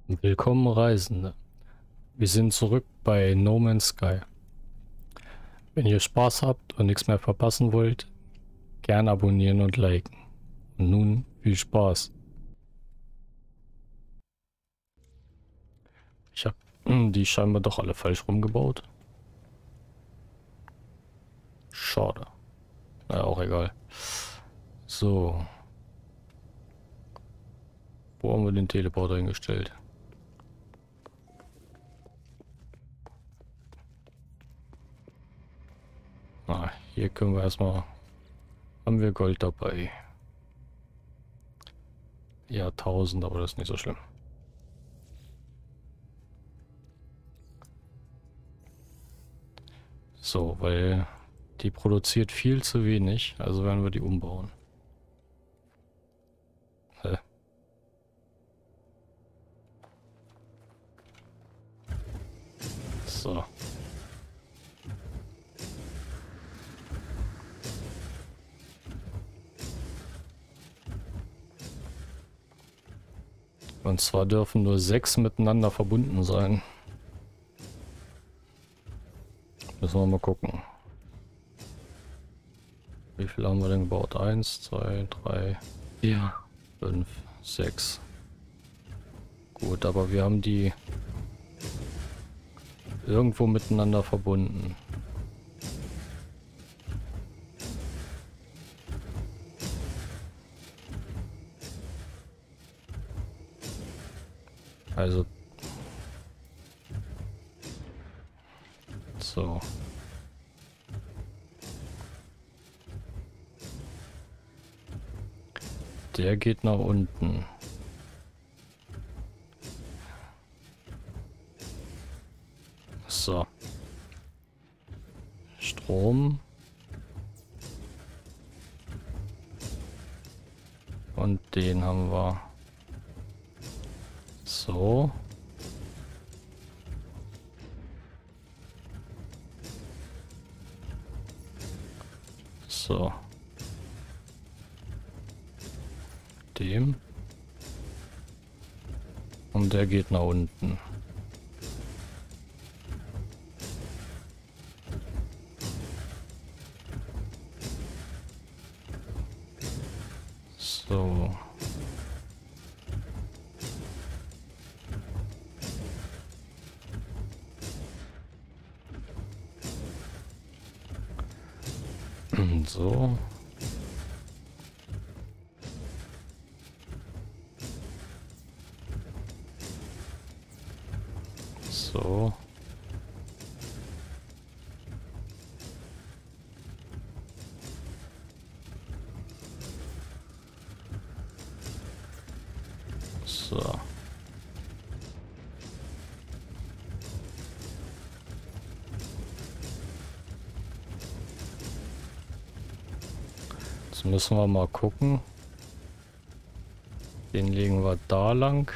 Willkommen Reisende. Wir sind zurück bei No Man's Sky. Wenn ihr Spaß habt und nichts mehr verpassen wollt, gern abonnieren und liken. Und nun viel Spaß. Ich habe die scheinbar doch alle falsch rumgebaut. Schade. Naja, auch egal. So. Wo haben wir den Teleporter hingestellt? Na, hier können wir erstmal... Haben wir Gold dabei. Ja, 1000, aber das ist nicht so schlimm. So, weil die produziert viel zu wenig, also werden wir die umbauen. Hä? So. Und zwar dürfen nur 6 miteinander verbunden sein. Müssen wir mal gucken. Wie viel haben wir denn gebaut? 1, 2, 3, 4, 5, 6. Gut, aber wir haben die irgendwo miteinander verbunden. Also so. Der geht nach unten. So. Strom. Und den haben wir. So. So. Dem. Und der geht nach unten. So. So. So. So. Jetzt müssen wir mal gucken. Den legen wir da lang.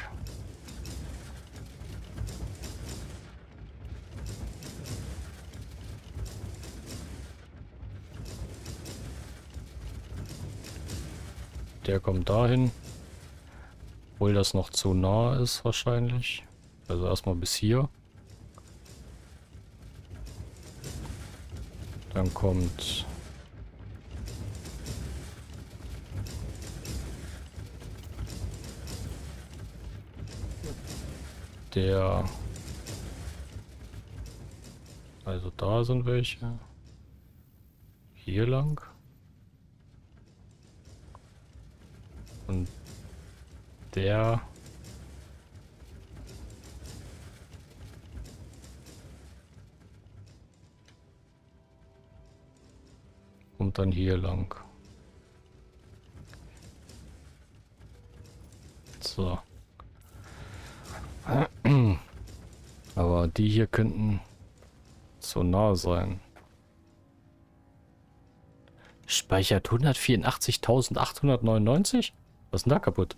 Der kommt dahin. Obwohl das noch zu nah ist wahrscheinlich. Also erstmal bis hier. Dann kommt der... Also da sind welche. Hier lang. Und der... kommt dann hier lang. So. Aber die hier könnten zu nah sein. Speichert 184.899? Was ist denn da kaputt?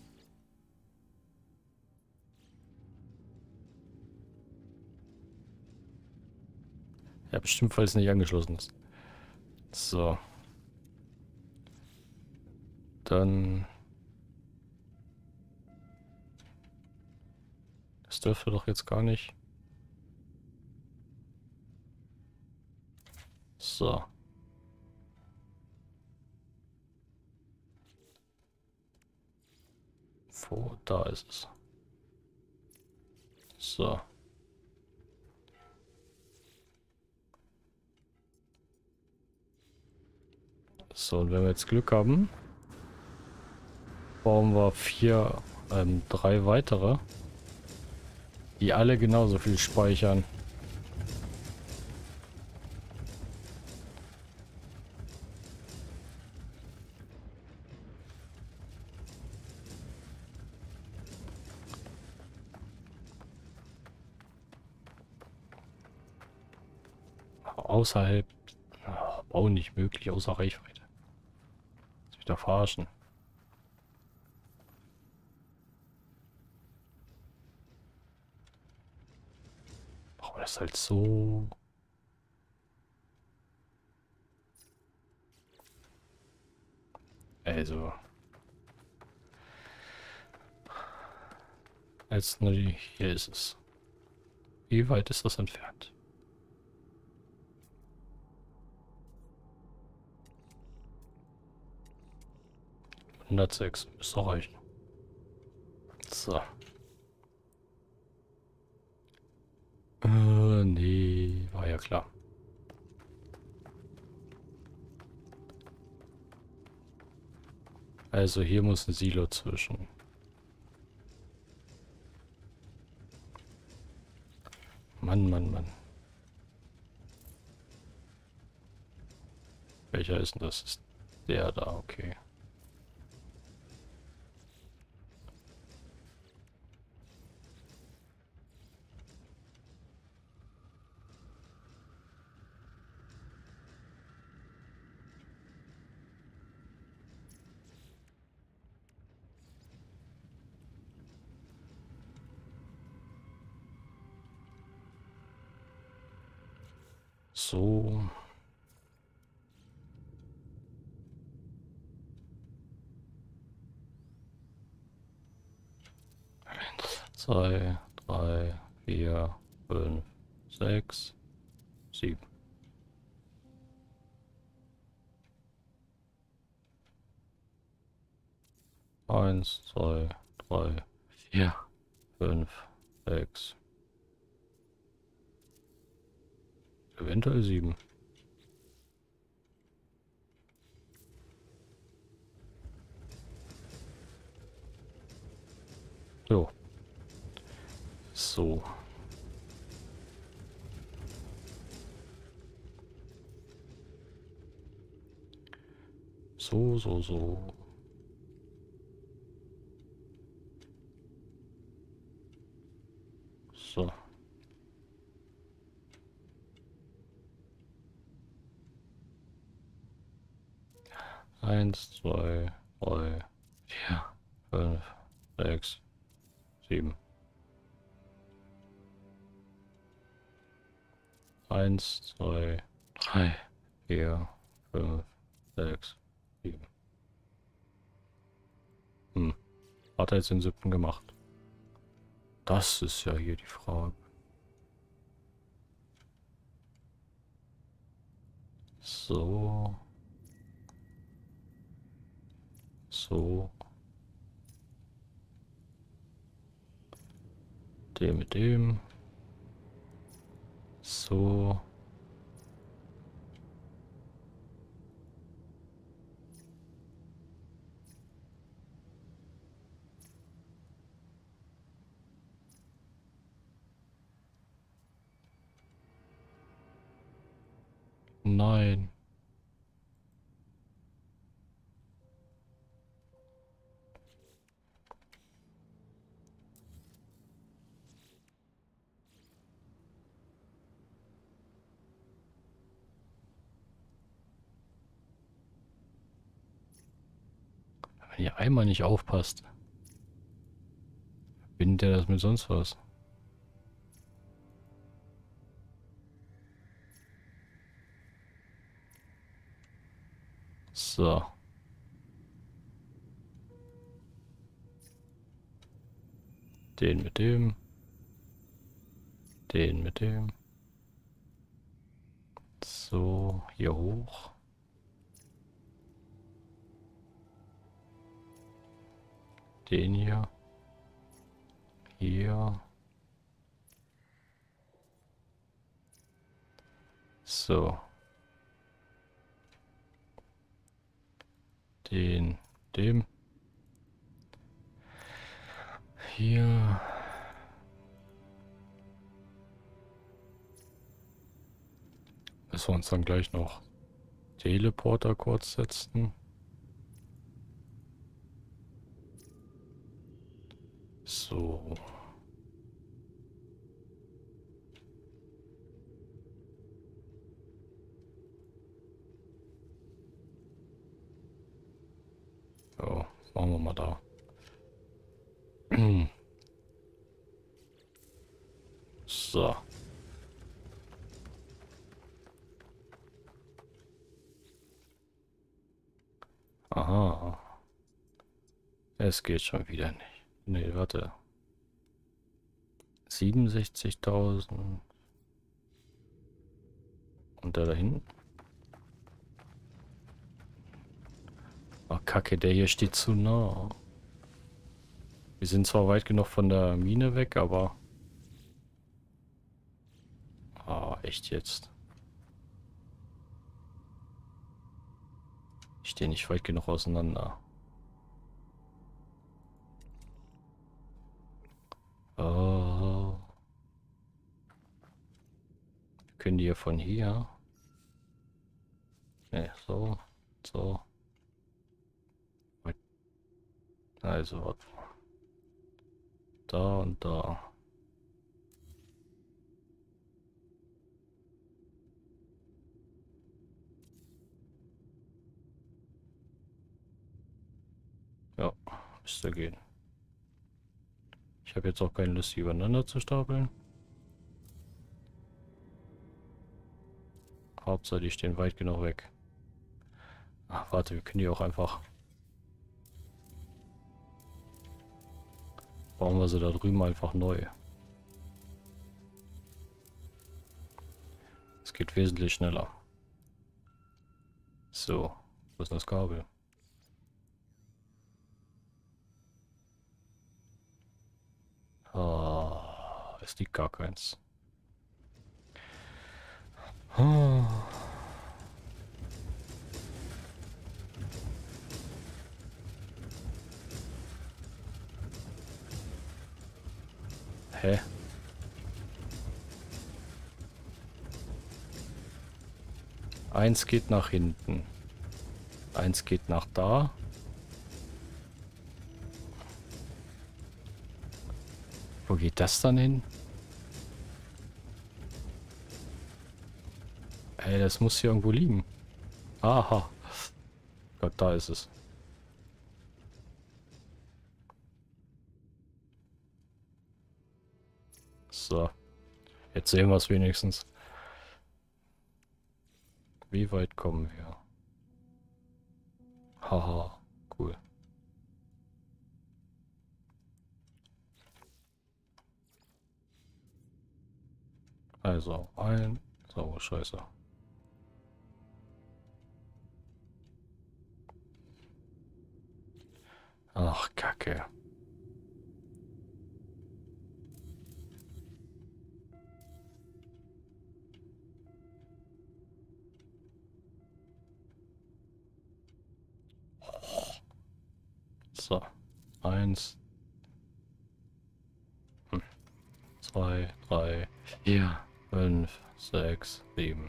Ja, bestimmt, weil es nicht angeschlossen ist. So. Dann Das dürfte doch jetzt gar nicht. So. Wo? Da ist es. So. So, und wenn wir jetzt Glück haben, bauen wir drei weitere, die alle genauso viel speichern. Außerhalb. Bauen nicht möglich, außer Reichweite. Lass mich da verarschen. Brauchen wir das halt so. Also. Als nur die. Hier ist es. Wie weit ist das entfernt? 106. Müsste reichen. So. Nee, war ja klar. Also hier muss ein Silo zwischen. Mann, Mann, Mann. Welcher ist denn das? Ist der da, okay. So. Eins, zwei, drei, vier, fünf, sechs, sieben. Eins, zwei, drei, vier, fünf, sechs. Eventuell sieben. Jo. So. So. So. Eins, zwei, drei, vier, fünf, sechs, sieben. Eins, zwei, drei, vier, fünf, sechs, sieben. Hat er jetzt den siebten gemacht? Das ist ja hier die Frage. So. So. Den mit dem. So. Nein. Wenn ihr einmal nicht aufpasst, bindet er das mit sonst was. So. Den mit dem. Den mit dem. So, hier hoch. Den hier. Hier. So. Den, dem. Hier. Müssen wir uns dann gleich noch Teleporter kurz setzen. So. So, machen wir mal da. So. Aha. Es geht schon wieder nicht. Nee, warte. 67.000. Und der da hinten? Ach, Kacke, der hier steht zu nah. Wir sind zwar weit genug von der Mine weg, aber... Ah, echt jetzt. Ich stehe nicht weit genug auseinander. Oh. Können die hier von hier? Ne, so. So. Also, da und da. Ja, müsste gehen. Ich habe jetzt auch keine Lust, die übereinander zu stapeln. Hauptsache, die stehen weit genug weg. Ach, warte, wir können die auch einfach... Bauen wir sie da drüben einfach neu. Es geht wesentlich schneller. So, wo ist das Kabel? Ah, es liegt gar keins. Ah. Hä? Eins geht nach hinten. Eins geht nach da. Wo geht das dann hin? Ey, das muss hier irgendwo liegen. Aha. Gott, da ist es. So. Jetzt sehen wir es wenigstens. Wie weit kommen wir? Haha, cool. Also, ein... So, scheiße. Ach, Kacke. So. Eins. Zwei, drei, vier, fünf, sechs, sieben.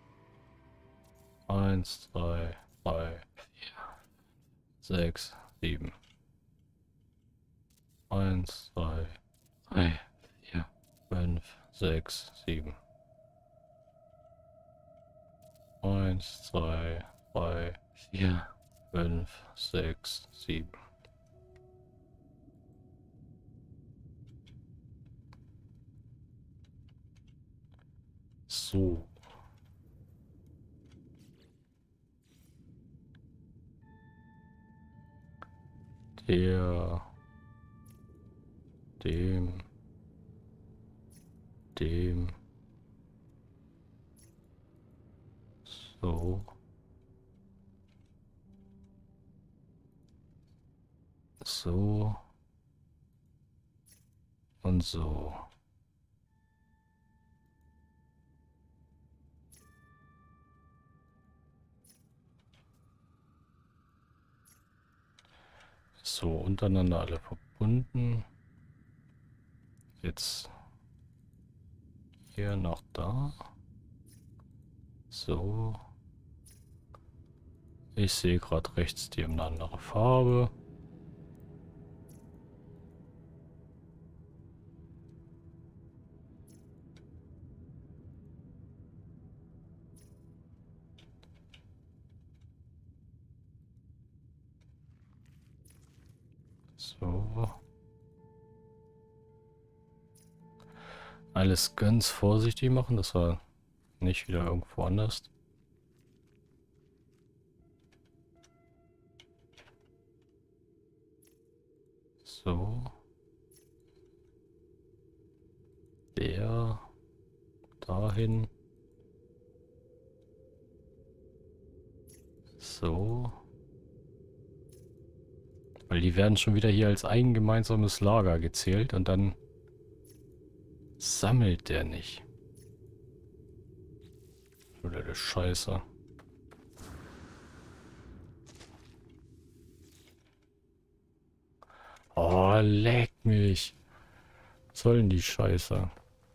Eins, zwei, drei, vier, sechs, sieben. Eins, zwei, drei, vier, fünf, sechs, sieben. Eins, zwei, drei, vier, fünf, sechs, sieben. So. Der, dem, dem. So. So. Und so. So, untereinander alle verbunden. Jetzt hier nach da. So. Ich sehe gerade rechts, die haben eine andere Farbe. So. Alles ganz vorsichtig machen, dass wir nicht wieder irgendwo anders. So. Der dahin. So. Weil die werden schon wieder hier als ein gemeinsames Lager gezählt und dann sammelt der nicht. Oder der Scheiße. Oh, leck mich. Was soll denn die Scheiße?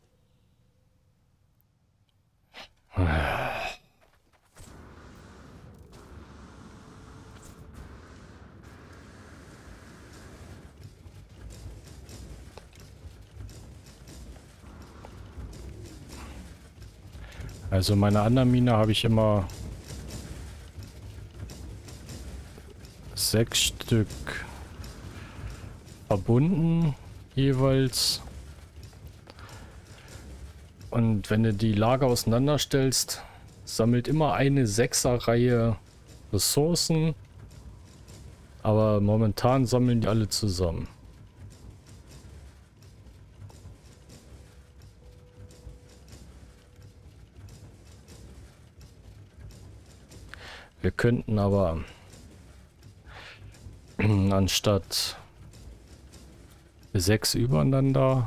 Also meine anderen Mine habe ich immer 6 Stück verbunden jeweils. Und wenn du die Lager auseinanderstellst, sammelt immer eine 6er-Reihe Ressourcen. Aber momentan sammeln die alle zusammen. Wir könnten aber anstatt 6 übereinander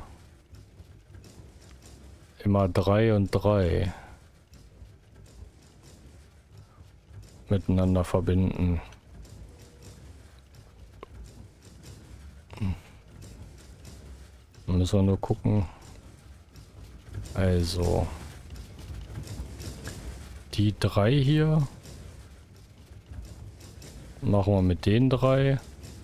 immer 3 und 3 miteinander verbinden. Dann müssen wir nur gucken. Also die 3 hier machen wir mit den 3.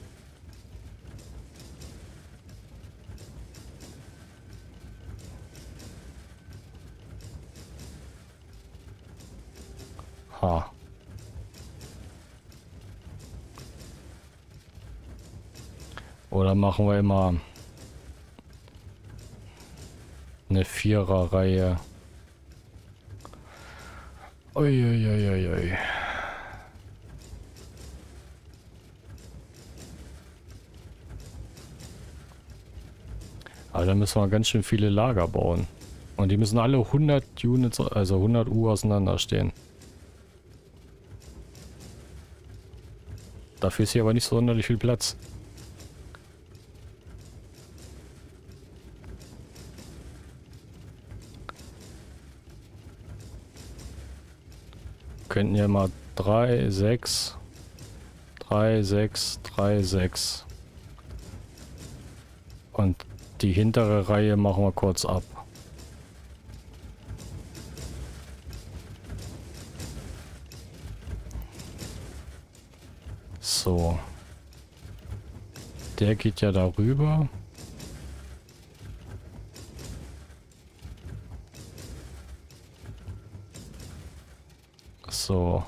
Ha. Oder machen wir immer eine 4er-Reihe. Uiuiuiui. Aber da müssen wir ganz schön viele Lager bauen. Und die müssen alle 100 Units, also 100 U auseinanderstehen. Dafür ist hier aber nicht so sonderlich viel Platz. Könnten ja mal 3, 6, 3, 6, 3, 6. Und die hintere Reihe machen wir kurz ab. So. Der geht ja darüber. So.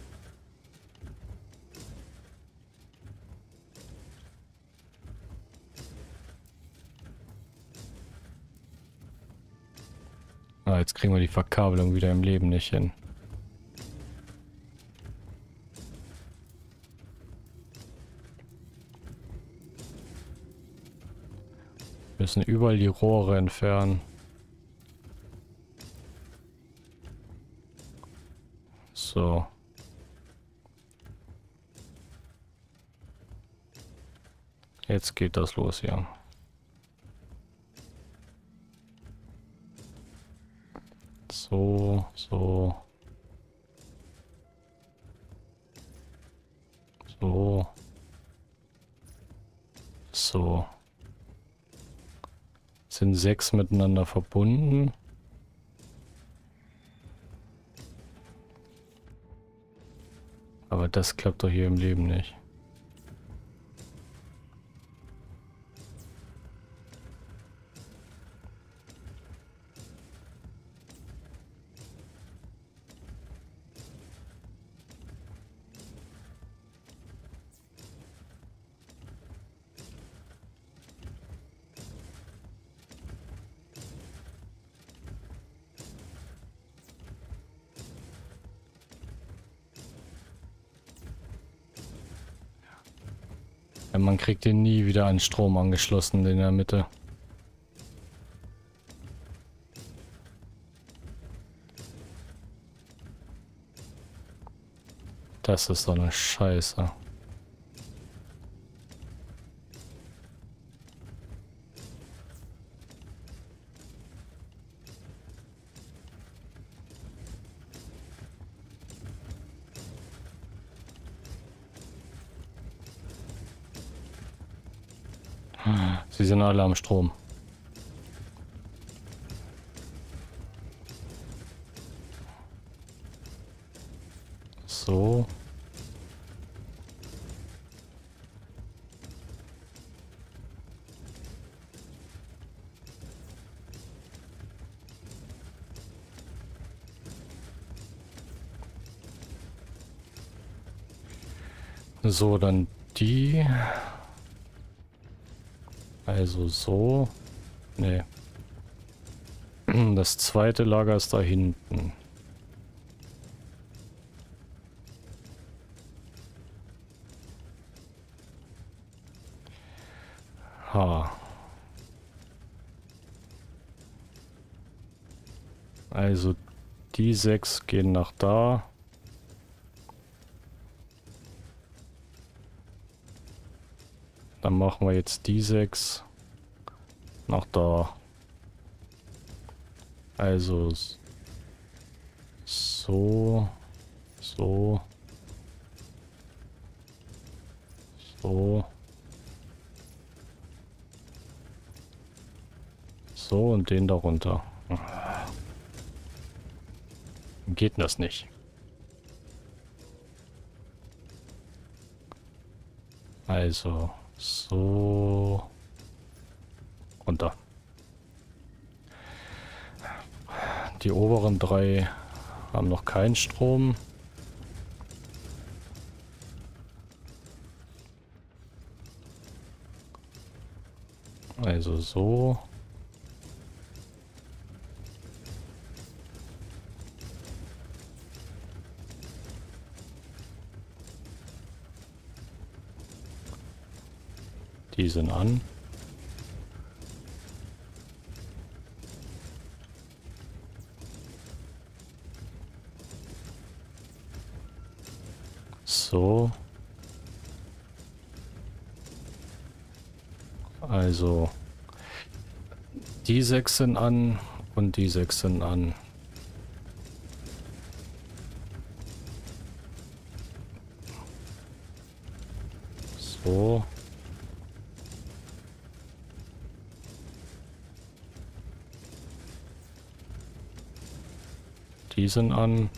Ah, jetzt kriegen wir die Verkabelung wieder im Leben nicht hin. Wir müssen überall die Rohre entfernen. So. Jetzt geht das los hier. So, so. So. So. Sind 6 miteinander verbunden. Aber das klappt doch hier im Leben nicht. Ja, man kriegt den nie wieder an Strom angeschlossen in der Mitte. Das ist so eine Scheiße. Sie sind alle am Strom. So. So, dann die. Also so. Nee. Das zweite Lager ist da hinten. Ha. Also die 6 gehen nach da. Dann machen wir jetzt die 6 nach da. Also so, so, so, so und den darunter. Geht das nicht? Also so runter. Die oberen 3 haben noch keinen Strom. Also so. Die sind an. So. Also die 6 sind an und die 6 sind an. So. Die sind an.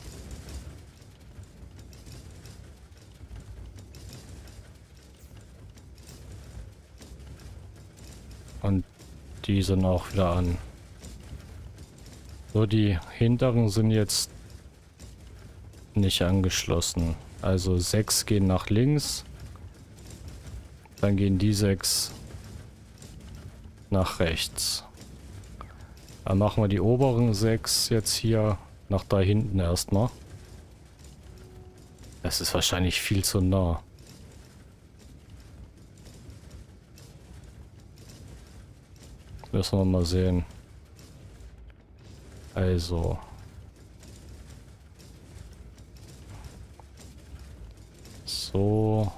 Und die sind auch wieder an. So, die hinteren sind jetzt nicht angeschlossen. Also 6 gehen nach links. Dann gehen die 6 nach rechts. Dann machen wir die oberen 6 jetzt hier nach da hinten erstmal. Das ist wahrscheinlich viel zu nah. Müssen wir mal sehen. Also. So.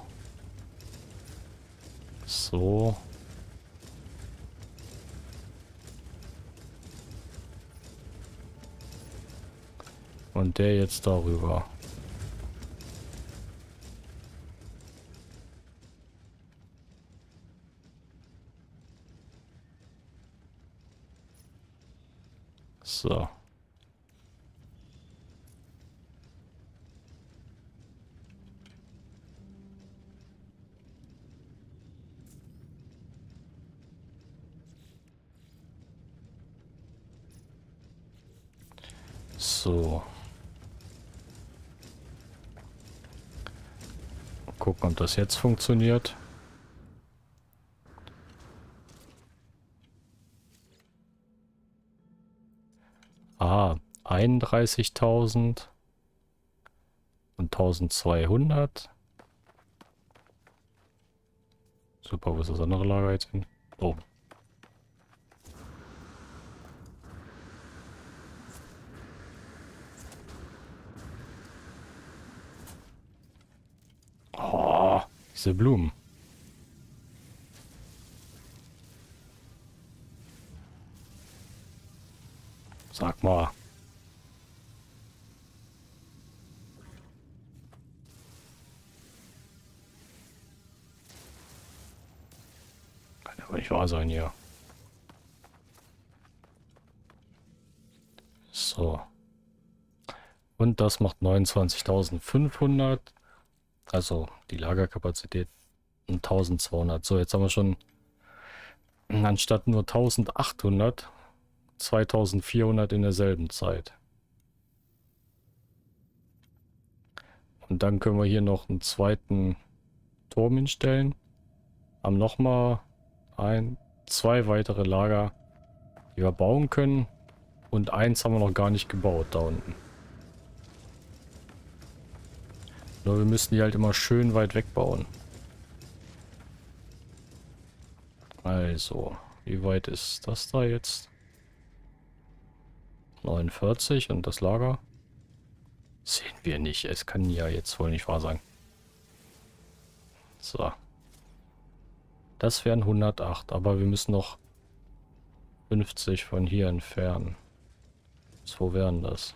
So. Und der jetzt darüber. So. So. Gucken, ob das jetzt funktioniert. Ah, 31.000 und 1.200. Super, wo ist das andere Lager jetzt hin? Oh. Oh, diese Blumen. Sag mal. Kann ja wohl nicht wahr sein hier. So. Und das macht 29.500. Also die Lagerkapazität 1.200. So, jetzt haben wir schon anstatt nur 1.800 2.400 in derselben Zeit. Und dann können wir hier noch einen zweiten Turm hinstellen. Haben nochmal zwei weitere Lager, die wir bauen können. Und eins haben wir noch gar nicht gebaut da unten. Nur wir müssen die halt immer schön weit weg bauen. Also, wie weit ist das da jetzt? 49 und das Lager? Sehen wir nicht. Es kann ja jetzt wohl nicht wahr sein. So. Das wären 108, aber wir müssen noch 50 von hier entfernen. Wo wären das?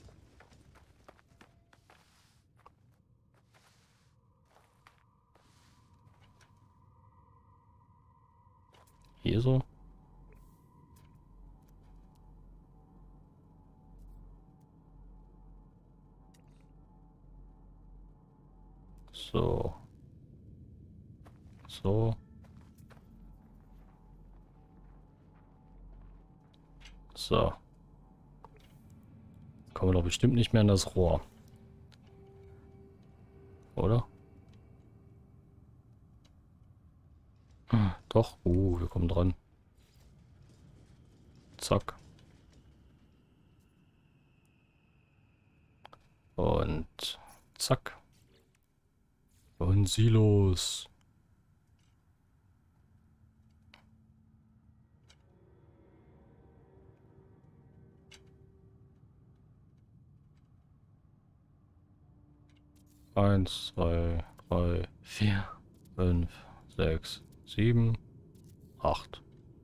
Hier so? So. So. So. Kommen wir doch bestimmt nicht mehr an das Rohr. Oder? Doch. Wir kommen dran. Zack. Und zack. Und Silos. Eins, zwei, drei, vier, fünf, sechs, sieben, acht.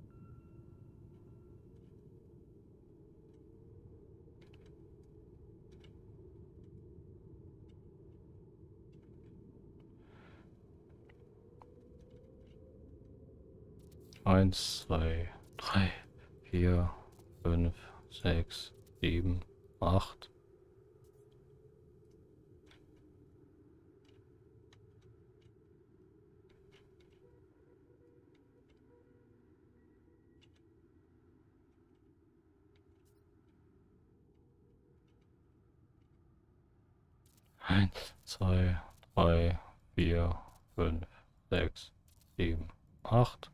Eins, zwei, drei, vier, fünf, sechs, sieben, acht. Eins, zwei, drei, vier, fünf, sechs, sieben, acht.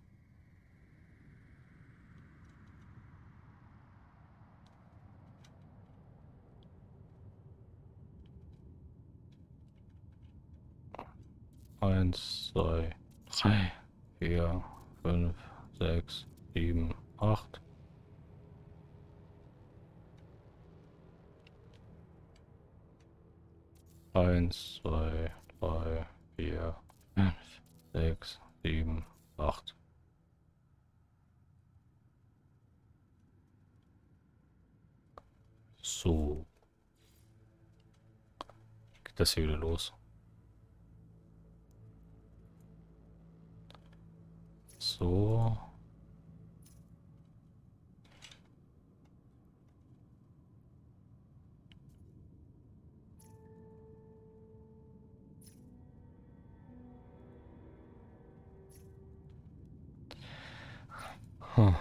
Eins, zwei, drei, vier, fünf, sechs, sieben, acht. Eins, zwei, drei, 4, 5, 6, 7, 8. So. Geht das hier wieder los? So. Hm.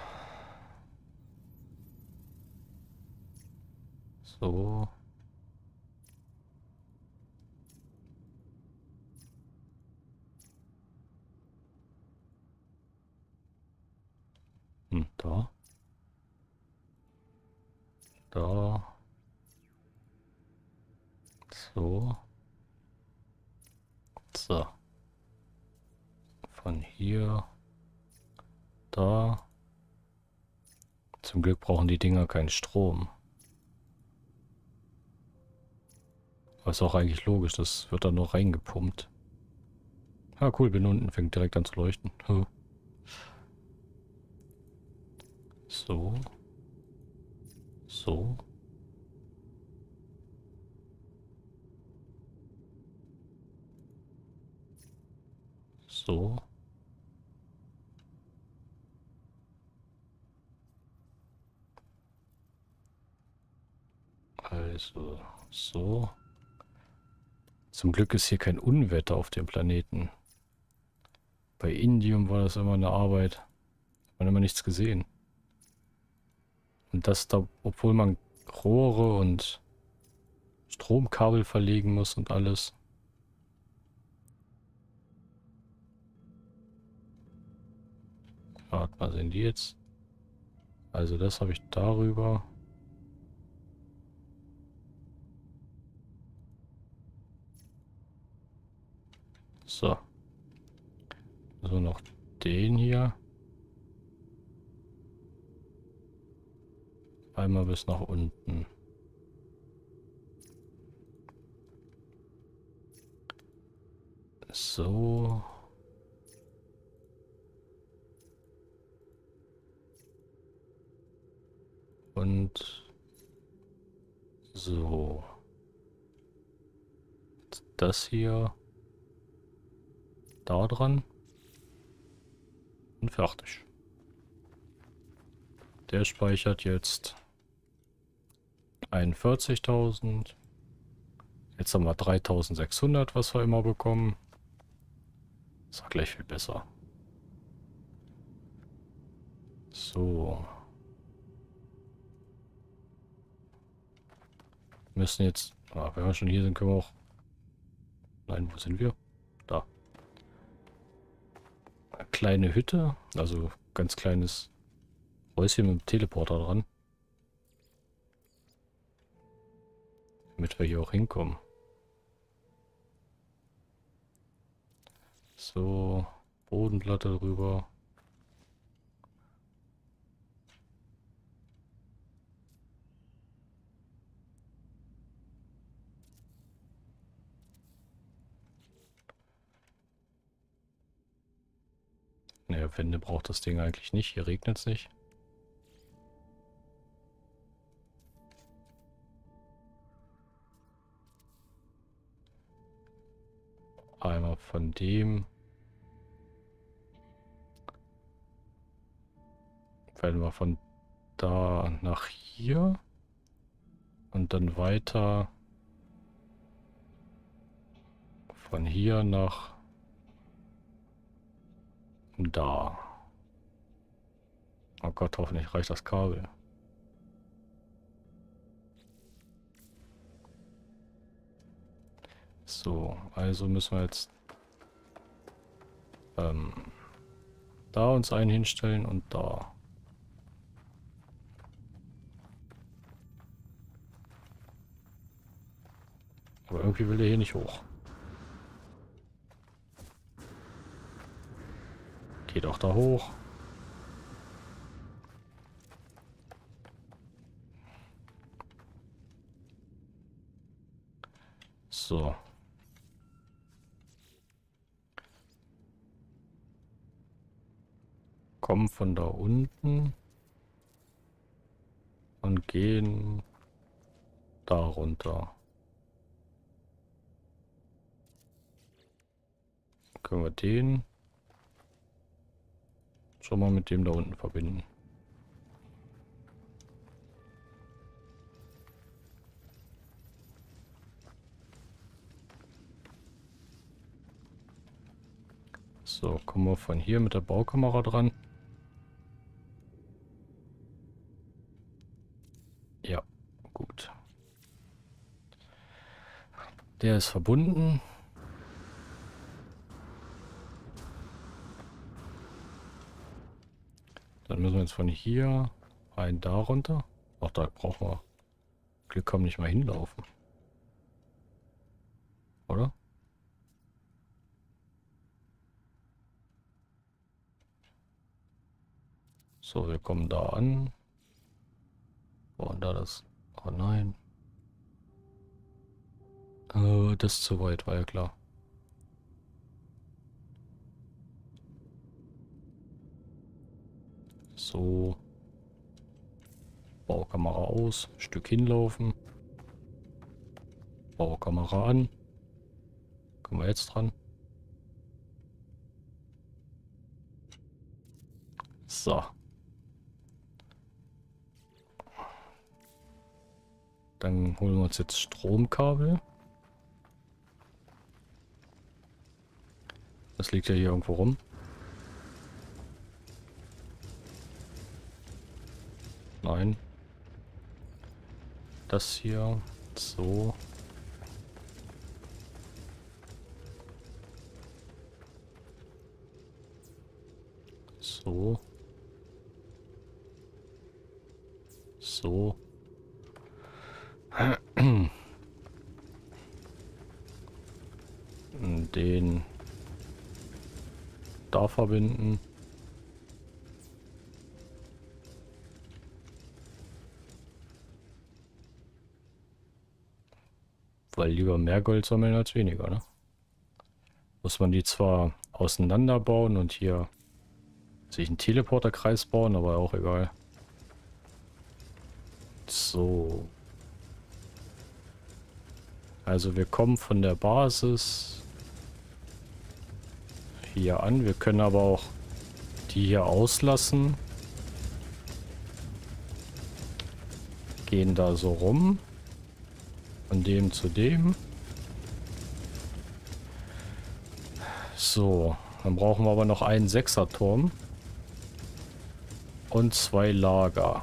So. Da. Da. So. So. Von hier. Da. Zum Glück brauchen die Dinger keinen Strom. Was auch eigentlich logisch, das wird dann noch reingepumpt. Ah, cool, bin unten, fängt direkt an zu leuchten. So. So. So. Also, so. Zum Glück ist hier kein Unwetter auf dem Planeten. Bei Indium war das immer eine Arbeit. Hat man immer nichts gesehen. Und das da, obwohl man Rohre und Stromkabel verlegen muss und alles. Warte mal, sind die jetzt? Also das habe ich darüber. So. So noch den hier. Einmal bis nach unten. So. Und so. Das hier. Da dran. Und fertig. Der speichert jetzt 41.000. Jetzt haben wir 3.600, was wir immer bekommen. Das war gleich viel besser. So. Wir müssen jetzt... Ah, wenn wir schon hier sind, können wir auch... Nein, wo sind wir? Da. Eine kleine Hütte. Also ganz kleines Häuschen mit dem Teleporter dran. Damit wir hier auch hinkommen. So. Bodenplatte drüber. Naja, Wände braucht das Ding eigentlich nicht. Hier regnet es nicht. Einmal von dem. Werden wir von da nach hier. Und dann weiter von hier nach da. Oh Gott, hoffentlich reicht das Kabel. So, also müssen wir jetzt da uns einen hinstellen und da. Aber irgendwie will er hier nicht hoch. Geht auch da hoch. So. kommen von da unten und gehen da runter. Können wir den schon mal mit dem da unten verbinden. So, kommen wir von hier mit der Baukamera dran. Ja, gut. Der ist verbunden. Dann müssen wir jetzt von hier einen da runter. Ach, da brauchen wir Glück haben, nicht mal hinlaufen. Oder? So, wir kommen da an. Und da das... Oh nein. Das ist zu weit, war ja klar. So. Baukamera aus. Stück hinlaufen. Baukamera an. Kommen wir jetzt dran. So. Dann holen wir uns jetzt Stromkabel. Das liegt ja hier irgendwo rum. Nein. Das hier. So. So. So. Den da verbinden. Weil lieber mehr Gold sammeln als weniger, ne? Muss man die zwar auseinanderbauen und hier sich einen Teleporterkreis bauen, aber auch egal. So. Also wir kommen von der Basis hier an. Wir können aber auch die hier auslassen. Gehen da so rum. Von dem zu dem. So. Dann brauchen wir aber noch einen Sechserturm. Und 2 Lager.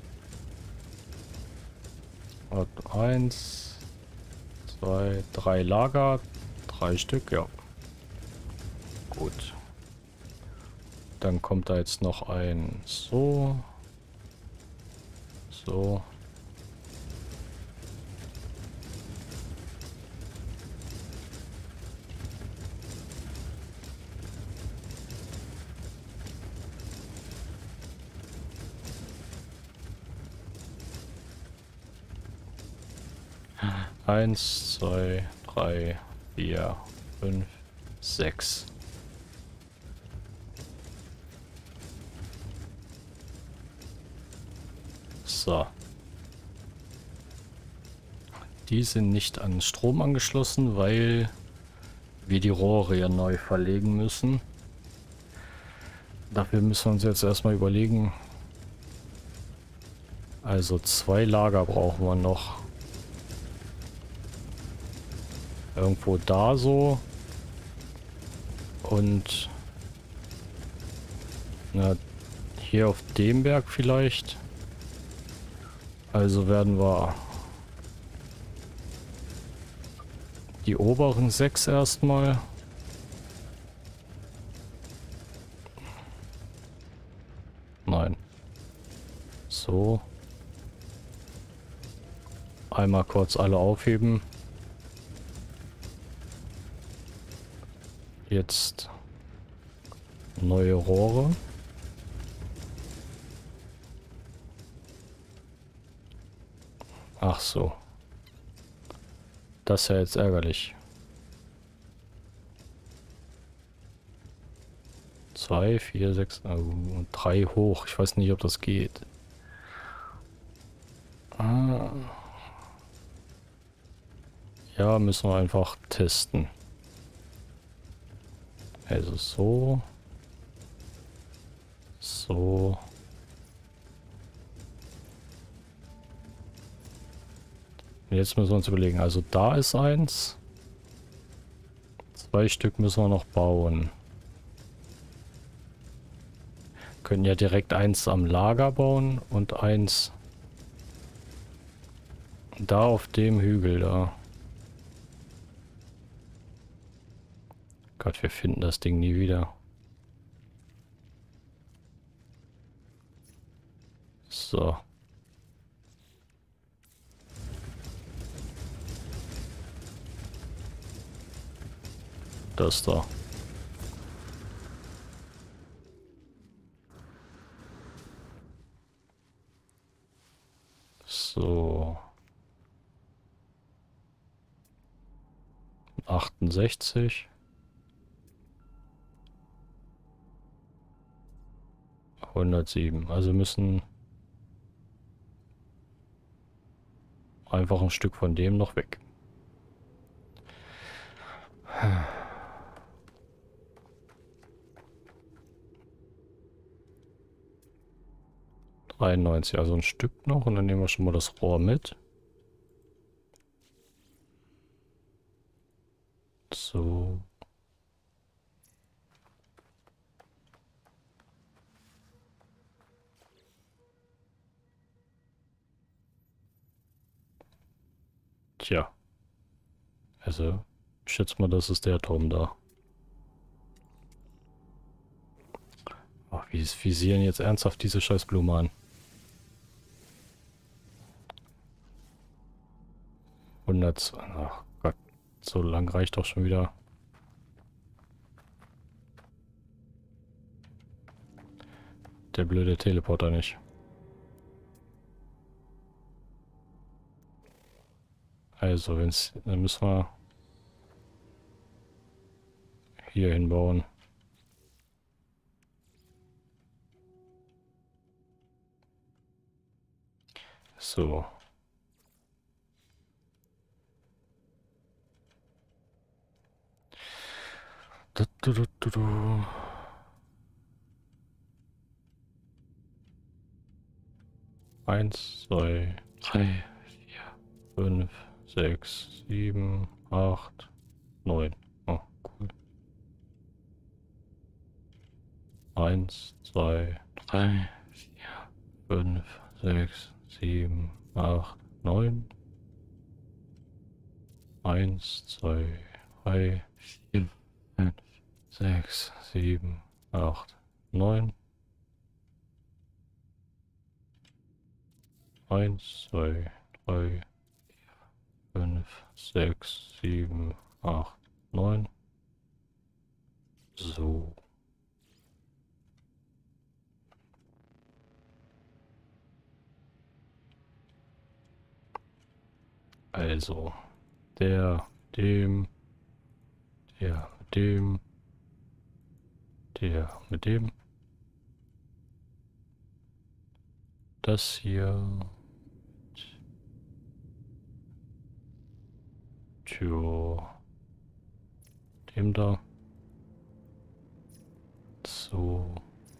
Und 1, 2, 3 Lager. 3 Stück, ja. Gut. Dann kommt da jetzt noch ein so. So. Eins, 2, 3, 4, 5, 6. So. Die sind nicht an Strom angeschlossen, weil wir die Rohre ja neu verlegen müssen. Dafür müssen wir uns jetzt erstmal überlegen. Also 2 Lager brauchen wir noch. Irgendwo da so. Und na, hier auf dem Berg vielleicht. Also werden wir die oberen 6 erstmal. Nein. So. Einmal kurz alle aufheben. Jetzt neue Rohre. Ach so. Das ist ja jetzt ärgerlich. 2, 4, 6 und 3 hoch. Ich weiß nicht, ob das geht. Ah. Ja, müssen wir einfach testen. Also so. So. Und jetzt müssen wir uns überlegen. Also da ist eins. 2 Stück müssen wir noch bauen. Können ja direkt eins am Lager bauen und eins da auf dem Hügel da. Gott, wir finden das Ding nie wieder. So. Das da. So. 68. 107. Also müssen einfach ein Stück von dem noch weg. 93, also ein Stück noch und dann nehmen wir schon mal das Rohr mit. So. Tja. Also, ich schätze mal, das ist der Turm da. Ach, wie visieren jetzt ernsthaft diese scheiß Blume an? 100. Ach Gott, so lang reicht doch schon wieder. Der blöde Teleporter nicht. Also, wenn's, dann müssen wir hier hinbauen. So. Du, du, du, du, du. 1, 2, 3, 4, 5, 6, 7, 8, 9. Oh, cool. 1, 2, 3, 4, 5, 6, 7, 8, 9. 1, 2, 3, 4, 5, 6, 7, 8, 9. 1, 2, 3, 5, 6, 7, 8, 9. So. Also, der, dem, der, mit dem, der, mit dem. Das hier. Tja. Dem da. So.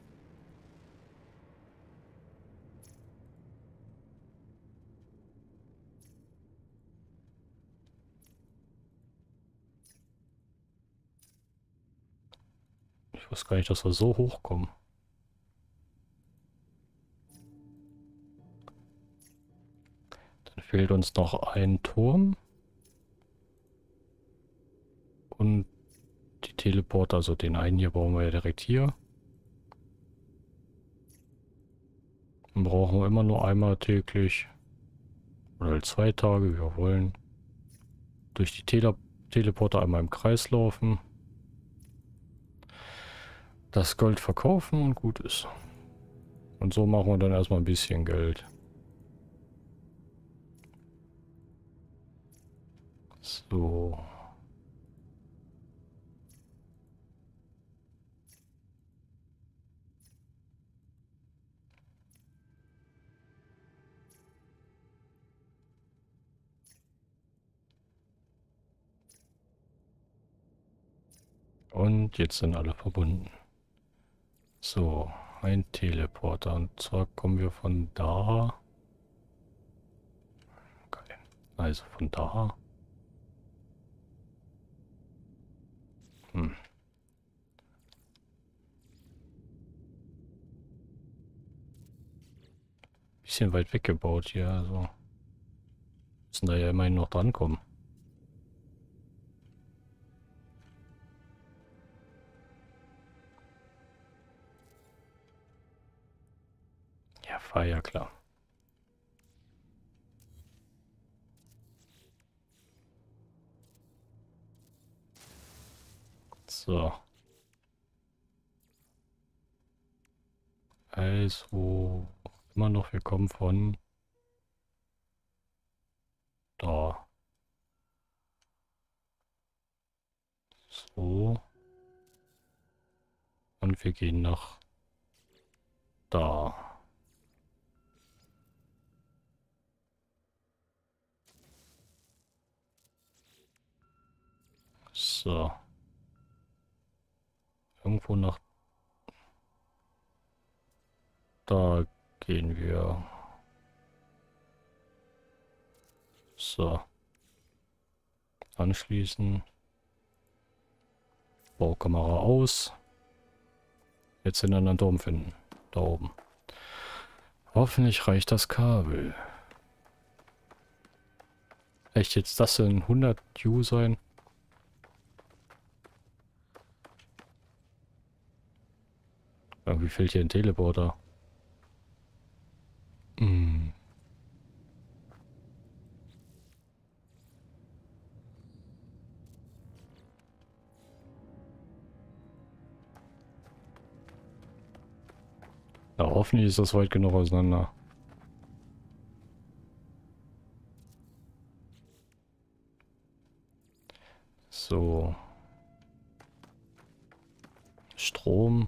Ich weiß gar nicht, dass wir so hochkommen. Dann fehlt uns noch ein Turm. Und die Teleporter, also den einen hier brauchen wir ja direkt hier. Dann brauchen wir immer nur einmal täglich. Oder halt 2 Tage, wie wir wollen. Durch die Teleporter einmal im Kreis laufen. Das Gold verkaufen und gut ist. Und so machen wir dann erstmal ein bisschen Geld. So. Und jetzt sind alle verbunden. So, ein Teleporter. Und zwar kommen wir von da. Okay. Also von da. Bisschen weit weggebaut hier, also müssen da ja immerhin noch drankommen. Ja, war ja klar. So. Also, immer noch, wir kommen von da. So. Und wir gehen nach da. So. Irgendwo nach da gehen wir. So. Anschließen. Baukamera aus. Jetzt den anderen Turm finden. Da oben. Hoffentlich reicht das Kabel. Echt, jetzt das in 100 U sein? Irgendwie fehlt hier ein Teleporter. Hm. Na, hoffentlich ist das weit genug auseinander. So. Strom.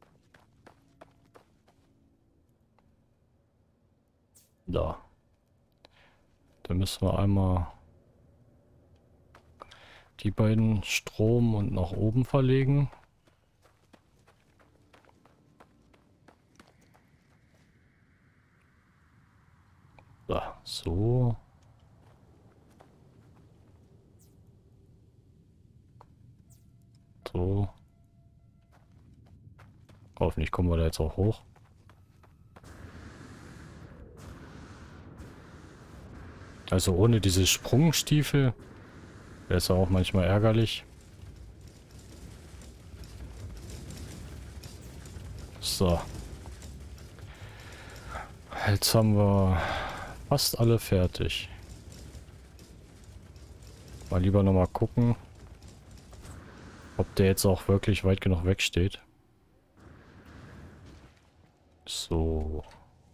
Da. Da müssen wir einmal die beiden Strom und nach oben verlegen. Da, so. So. Hoffentlich kommen wir da jetzt auch hoch. Also ohne diese Sprungstiefel wäre es auch manchmal ärgerlich. So. Jetzt haben wir fast alle fertig. Mal lieber nochmal gucken, ob der jetzt auch wirklich weit genug wegsteht. So.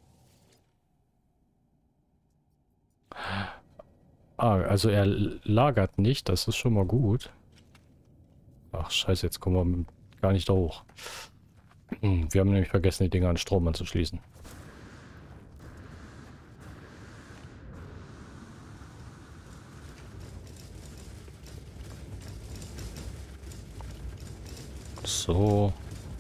Ah, also er lagert nicht, das ist schon mal gut. Ach scheiße, jetzt kommen wir gar nicht da hoch. Wir haben nämlich vergessen, die Dinger an Strom anzuschließen. So.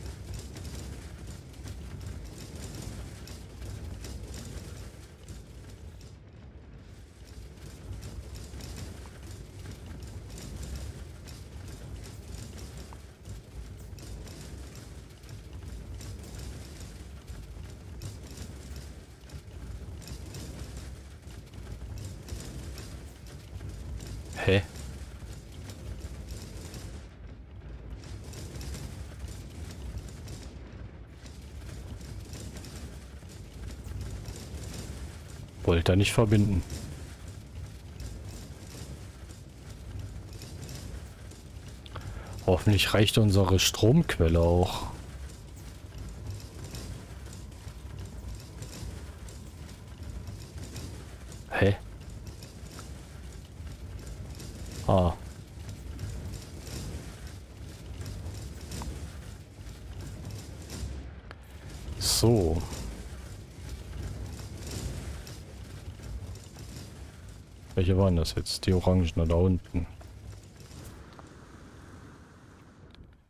Hä? Wollte er nicht verbinden. Hoffentlich reicht unsere Stromquelle auch. Hä? Ah. So. Welche waren das jetzt? Die Orangen da unten.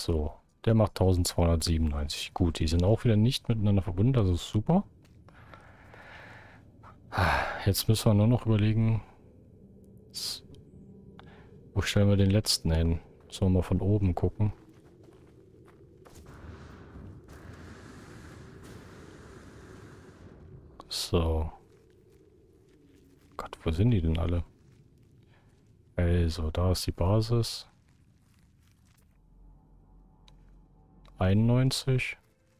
So, der macht 1297. Gut, die sind auch wieder nicht miteinander verbunden, das ist super. Jetzt müssen wir nur noch überlegen, wo stellen wir den letzten hin? Sollen wir mal von oben gucken. So. Gott, wo sind die denn alle? Also, da ist die Basis. 91.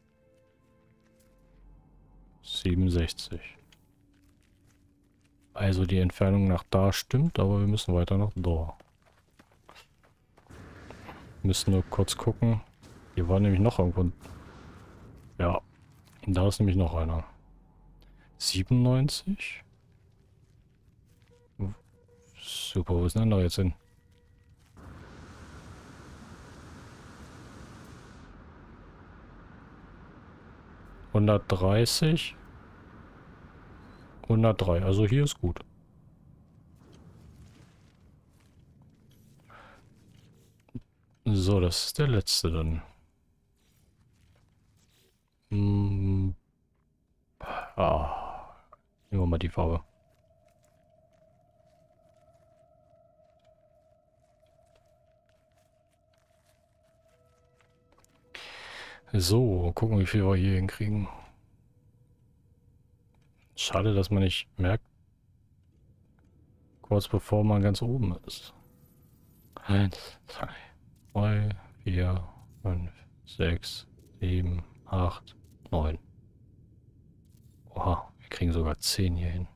67. Also die Entfernung nach da stimmt, aber wir müssen weiter nach da. Müssen nur kurz gucken. Hier war nämlich noch irgendwo. Ja, da ist nämlich noch einer. 97. Super, wo ist denn der jetzt hin? (130). 103, also hier ist gut. So, das ist der letzte dann. Nehmen wir mal die Farbe. So, gucken, wie viel wir hier hinkriegen. Schade, dass man nicht merkt, kurz bevor man ganz oben ist. 1, 2, 3, 4, 5, 6, 7, 8, 9. Oha, wir kriegen sogar 10 hier hin.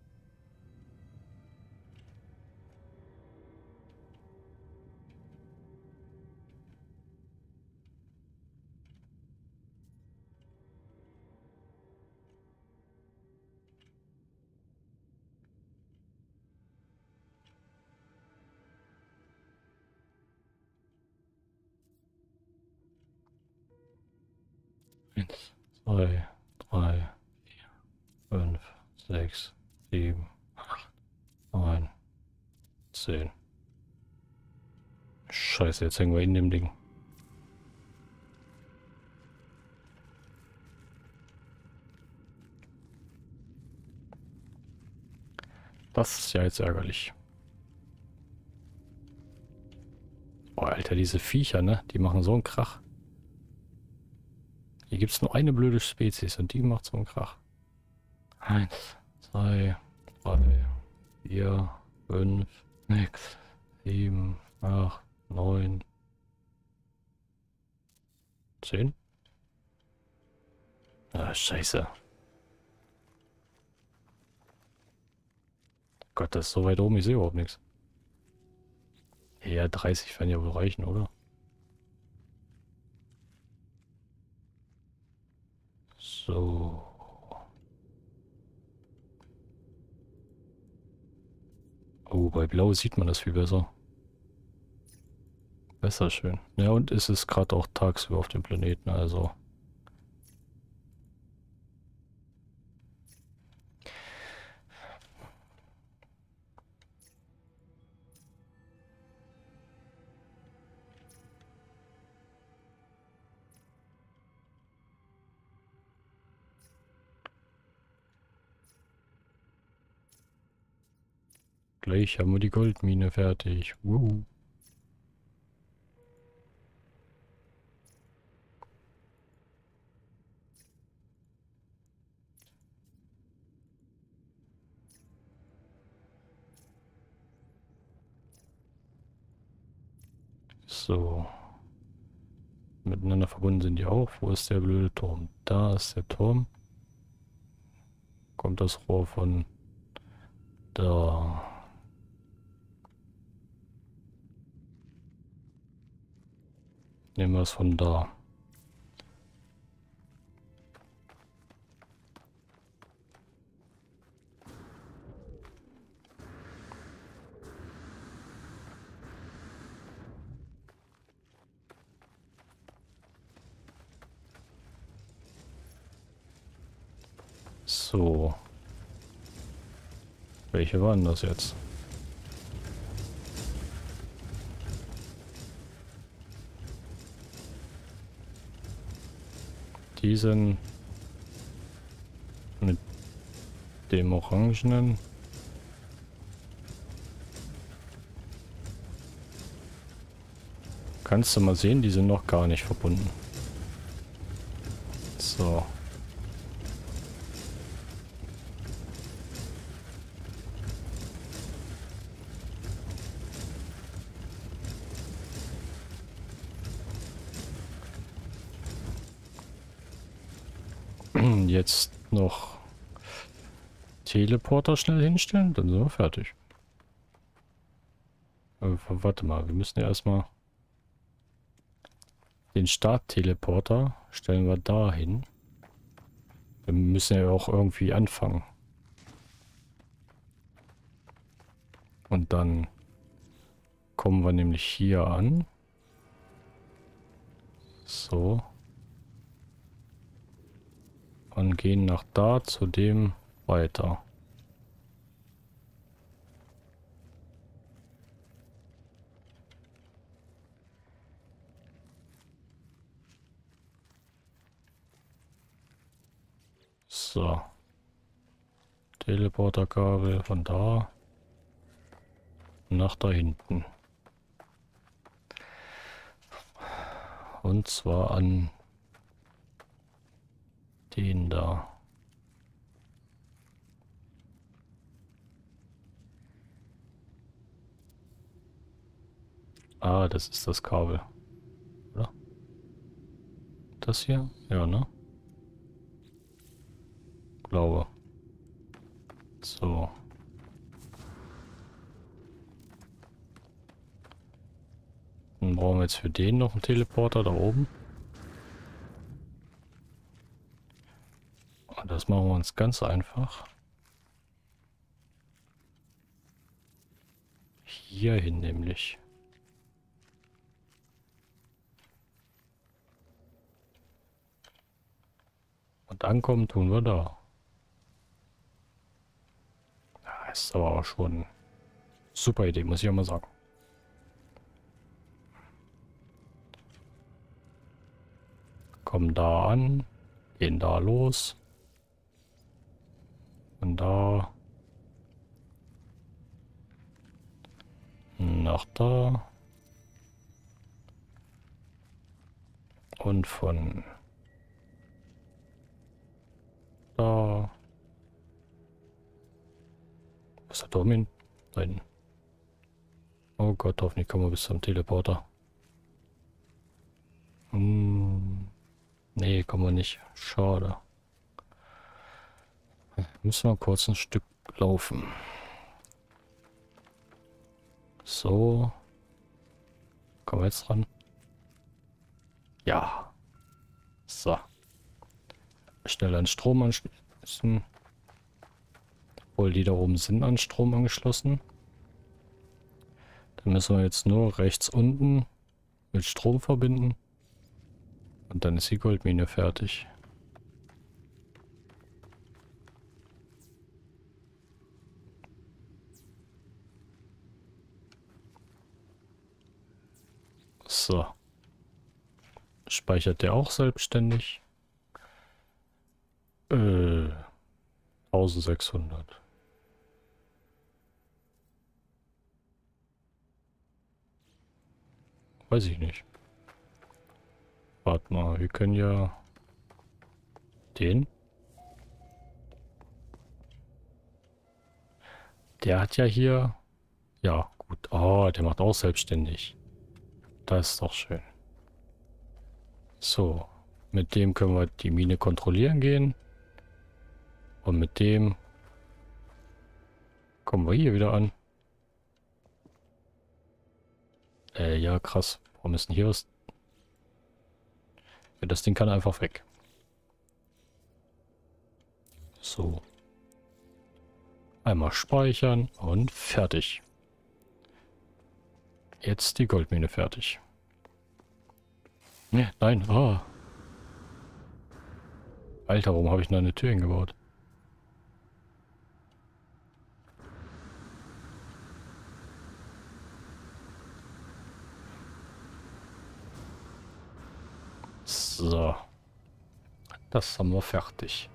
Eins, zwei, drei, vier, 5, 6, 7, 8, 9, 10. Scheiße, jetzt hängen wir in dem Ding. Das ist ja jetzt ärgerlich. Oh, Alter, diese Viecher, ne? Die machen so einen Krach. Hier gibt es nur eine blöde Spezies und die macht so einen Krach. 1, 2, 3, 4, 5, 6, 7, 8, 9, 10. Ah, scheiße. Gott, das ist so weit oben, ich sehe überhaupt nichts. Ja, 30 werden ja wohl reichen, oder? So. Oh, bei Blau sieht man das viel besser. Besser schön. Ja, und es ist gerade auch tagsüber auf dem Planeten, also. Gleich haben wir die Goldmine fertig. So. Miteinander verbunden sind die auch. Wo ist der blöde Turm? Da ist der Turm. Kommt das Rohr von da. Nehmen wir es von da. So. Welche waren das jetzt? diesen mit dem Orangenen. Kannst du mal sehen, die sind noch gar nicht verbunden. So. Jetzt noch Teleporter schnell hinstellen, dann sind wir fertig. Aber warte mal, wir müssen ja erstmal den Start-Teleporter stellen wir da hin. Wir müssen ja auch irgendwie anfangen. Und dann kommen wir nämlich hier an. So. Und gehen nach da zu dem weiter. So. Teleporterkabel von da nach da hinten. Und zwar an den da. Ah, das ist das Kabel. Oder? Das hier? Ja, ne? Glaube. So. Dann brauchen wir jetzt für den noch einen Teleporter da oben. Und das machen wir uns ganz einfach. Hierhin nämlich. Und ankommen tun wir da. Ja, ist aber auch schon eine super Idee, muss ich auch mal sagen. Kommen da an, gehen da los. Und da nach da. Und von da. Was ist der Domin? Nein. Oh Gott, hoffentlich kommen wir bis zum Teleporter. Nee, kommen wir nicht. Schade. Müssen wir kurz ein Stück laufen. So. Kommen wir jetzt ran? Ja. So. Schnell an Strom anschließen. Obwohl die da oben sind an Strom angeschlossen. Dann müssen wir jetzt nur rechts unten mit Strom verbinden. Und dann ist die Goldmine fertig. So. Speichert der auch selbstständig? 1600. Weiß ich nicht. Warte mal, wir können ja den. Der hat ja hier. Ja, gut. Oh, der macht auch selbstständig. Das ist doch schön. So. Mit dem können wir die Mine kontrollieren gehen. Und mit dem kommen wir hier wieder an. Ja, krass. Warum ist denn hier was? Ja, das Ding kann einfach weg. So. Einmal speichern und fertig. Jetzt die Goldmine fertig. Nee, nein. Oh. Alter, warum habe ich noch eine Tür hingebaut? So. Das haben wir fertig.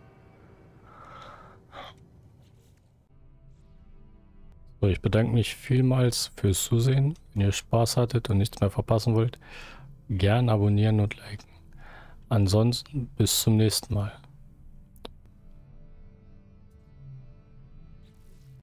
So, ich bedanke mich vielmals fürs Zusehen. Wenn ihr Spaß hattet und nichts mehr verpassen wollt, gern abonnieren und liken. Ansonsten bis zum nächsten Mal.